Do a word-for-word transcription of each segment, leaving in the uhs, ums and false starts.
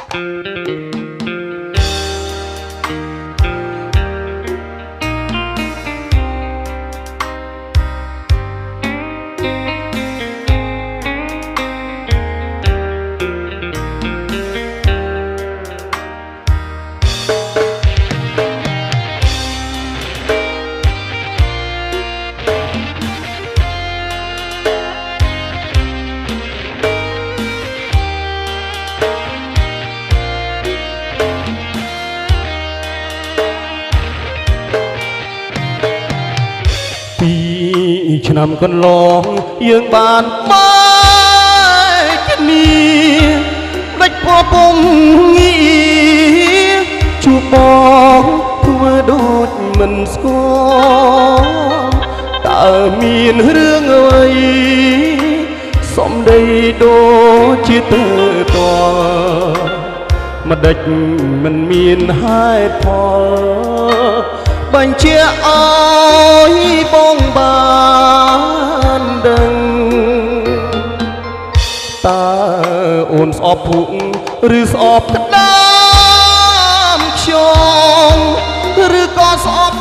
ឆ្នាំកន្លងយើងបានមកគ្នាដាច់ពោះពងងារជួបបងធ្វើដូចមិនស្គាល់តើមានរឿងអ្វីសំដីដូចជាទៅតម្ដេចមិនមានហេតុផលបញ្ជាឲ្យបងបានដឹងតើអូនស្អប់ភុកឬស្អប់ក្តាមខ្យងឬក៏ស្អប់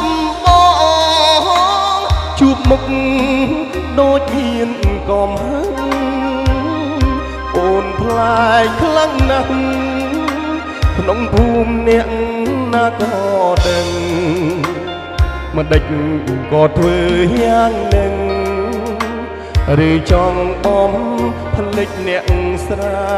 បងជួបមុខដូចមានកំហឹងអូនផ្លាយខ្លាំងណាស់ក្នុងភូមិអ្នកណាក៏ដឹងម្ដេចក៏ធ្វើយ៉ាងនឹងឬចង់បំភ្លេចអ្នកស្រែ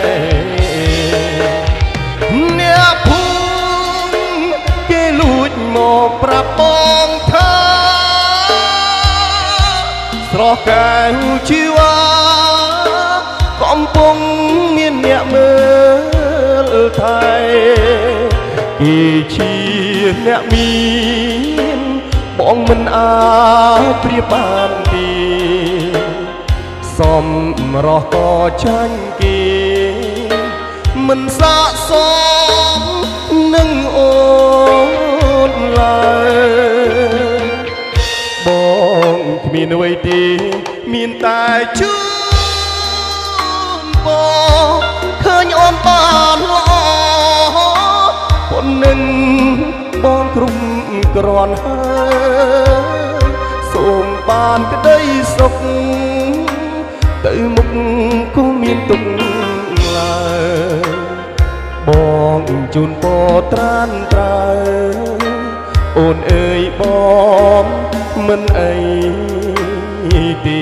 អ្នកភូមិគេលួចមកប្រាប់បងថាស្រស់កែវជីវ៉ាកំពុងមានអ្នកមើលថែគេជាអ្នកមានបងមិនអាចប្រៀបបានទេសំរស់ក៏ចាញ់គេមិនស័ក្តិសមនឹងអូនឡើយបងគ្មានអ្វីទេមានតែជូនបងឃើញអូនបានល្អប៉ុណ្ណឹងបងគ្រប់គ្រាន់ហើយសូមបានក្តីសុខទៅមុខក៏មានទុកឡើយបងជូនពរត្រានត្រើយអូនអើយបងមិនអីទេ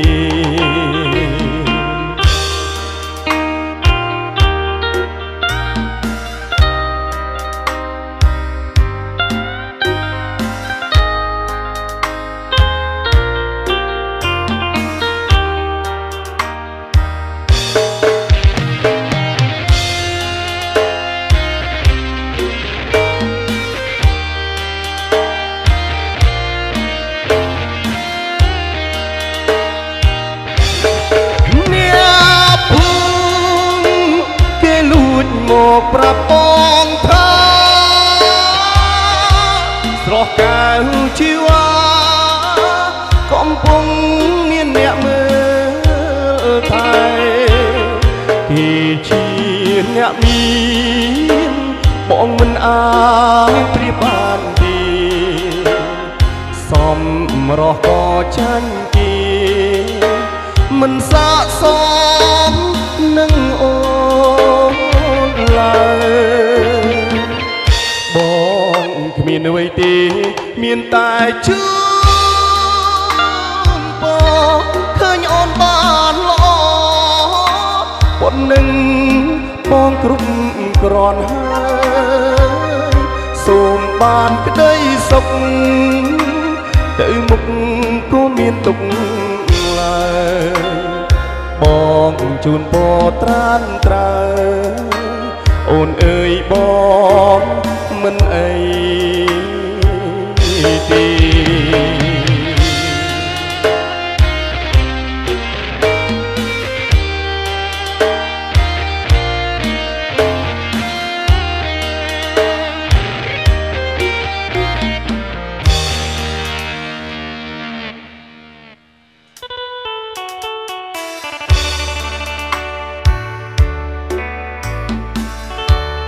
មកប្រាប់បងថាស្រស់កែវជីវ៉ាកំពុងមានអ្នកមើលថែគេជាអ្នកមានបងមិនអាចប្រៀបបានទេសំរស់ក៏ចាញ់គេមិនស័ក្តិសមនឹងអូនបងគ្មានអ្វីទេមានតែជូនបងឃើញអូនបានល្អប៉ុណ្ណឹងបងគ្រប់គ្រាន់ហើយសូមបានក្តីសុខទៅមុខក៏មានទុកឡើយបងជូនពរត្រានត្រើយអូនអើយបងមិនអីទេเ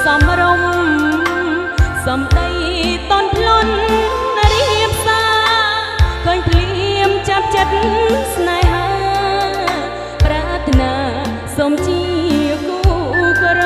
សំរំសំដីតន់ភ្លន់រៀបសារឃើញភ្លៀមចាប់ចិត្តស្នេហាប្រាថ្នាសូមជាគូក្រ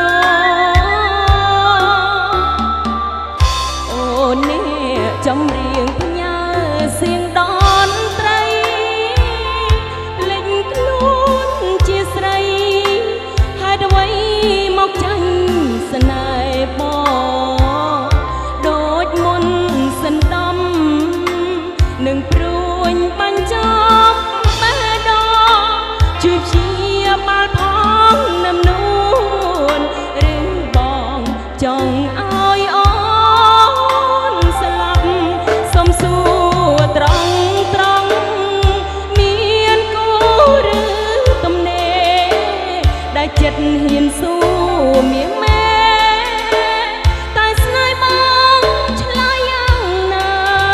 អូននេះចំរៀងផ្ញើសៀងដនត្រីលេចខ្លួនជាស្រីហេតុអ្វីមកចាញ់ស្នេហ៍បងដូចមុនសិនដំនឹងព្រួញបាញ់ចប់បេះដូងជួយព្យាបាលផងនឹមនួនឬបងចង់ឲ្យអូនស្លាប់សុំសួរត្រង់ត្រង់មានគូឬទំនេរដែលចិត្តហ៊ានសួរមាសមេតែស្នេហ៍បងឆ្លើយយ៉ាងណា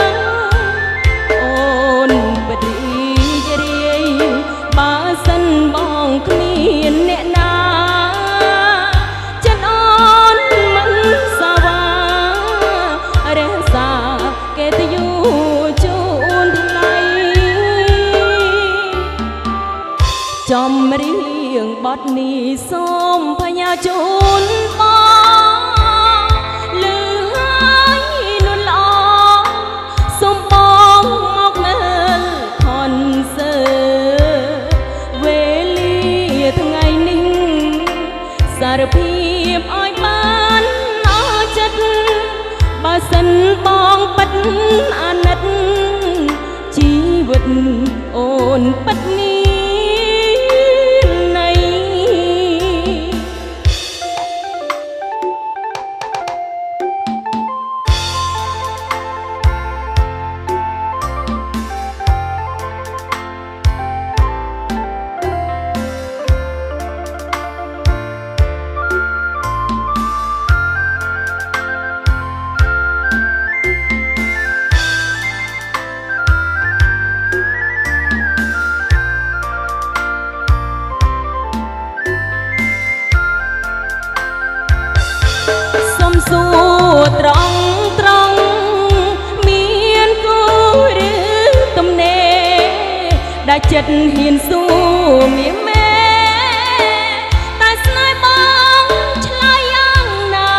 អូនបរីរាយបើសិនបងគ្មានអ្នកណាចិត្តអូនមិនសាវារក្សាកិត្តិយសជូនថ្លៃចំរៀងបទនេះសូមបញ្ញាជូនបងលឺហើយនួនល្អសូមបងមកមើលខនសើវេលាថ្ងៃនេះសារភាពឲ្យបានអស់ចិត្តបើសិនបងពិតអាណិតជីវិតអូនពិតនេះសួរត្រង់ត្រង់មានគូឬទំនេរដែលចិត្តហ៊ានសួរមាសមេតែស្នេហ៍បងឆ្លើយយ៉ាងណា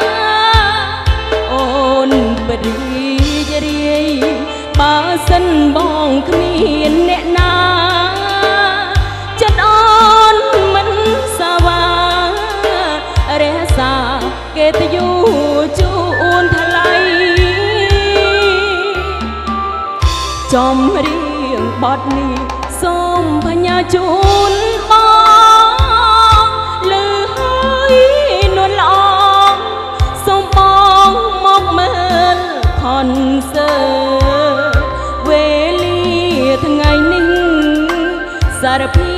អូនបរីរាយបើសិនបងគ្មានអ្នកណាចិត្តអូនមិនសាវារក្សាកិត្តិយសជូនថ្លៃចំរៀងបទនេះសូមបញ្ញាជូនបងលឺហើយនួនល្អសូមបងមកមើលខនសើវេលាថ្ងៃនេះសារភាព